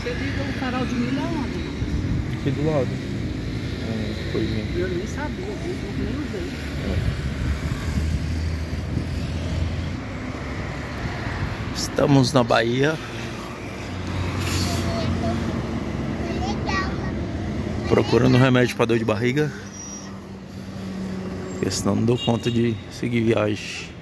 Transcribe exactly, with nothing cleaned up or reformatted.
Você liga o farol de milho aonde? Aqui do lado. Hum, coisinha. Eu nem sabia disso, nem usei. Estamos na Bahia. Procurando remédio para dor de barriga. Porque senão não dou conta de seguir viagem.